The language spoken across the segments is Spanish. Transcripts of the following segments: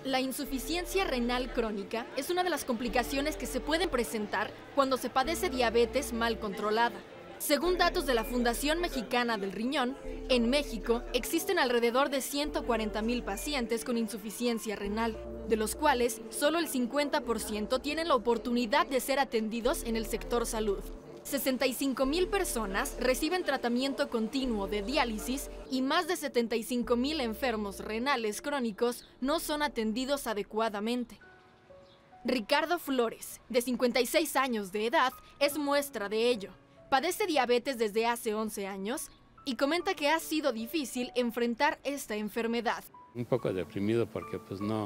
La insuficiencia renal crónica es una de las complicaciones que se pueden presentar cuando se padece diabetes mal controlada. Según datos de la Fundación Mexicana del Riñón, en México existen alrededor de 140,000 pacientes con insuficiencia renal, de los cuales solo el 50% tienen la oportunidad de ser atendidos en el sector salud. 65,000 personas reciben tratamiento continuo de diálisis y más de 75,000 enfermos renales crónicos no son atendidos adecuadamente. Ricardo Flores, de 56 años de edad, es muestra de ello. Padece diabetes desde hace 11 años y comenta que ha sido difícil enfrentar esta enfermedad. Un poco deprimido porque pues no,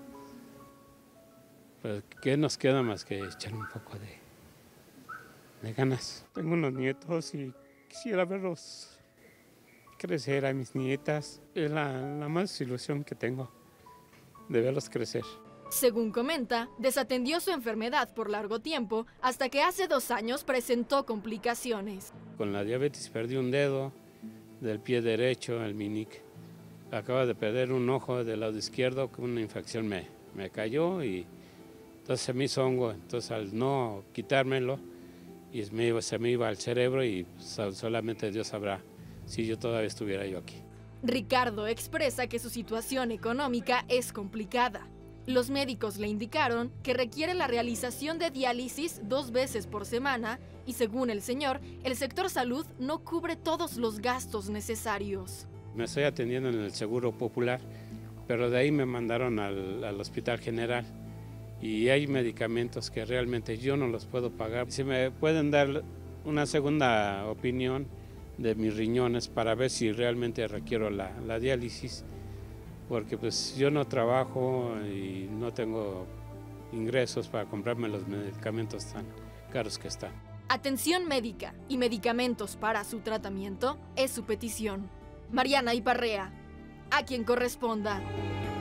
pues ¿qué nos queda más que echar un poco de ganas? Tengo unos nietos y quisiera verlos crecer, a mis nietas. Es la más ilusión que tengo, de verlos crecer. Según comenta, desatendió su enfermedad por largo tiempo hasta que hace 2 años presentó complicaciones. Con la diabetes perdí un dedo del pie derecho, el meñique. Acabo de perder un ojo del lado izquierdo, con una infección me cayó y entonces se me hizo hongo. Entonces al no quitármelo, y se me iba al cerebro y solamente Dios sabrá si yo todavía estuviera yo aquí. Ricardo expresa que su situación económica es complicada. Los médicos le indicaron que requiere la realización de diálisis 2 veces por semana y, según el señor, el sector salud no cubre todos los gastos necesarios. Me estoy atendiendo en el Seguro Popular, pero de ahí me mandaron al Hospital General y hay medicamentos que realmente yo no los puedo pagar. Si me pueden dar una segunda opinión de mis riñones para ver si realmente requiero la diálisis, porque pues yo no trabajo y no tengo ingresos para comprarme los medicamentos tan caros que están. Atención médica y medicamentos para su tratamiento es su petición. Mariana Iparrea, a quien corresponda.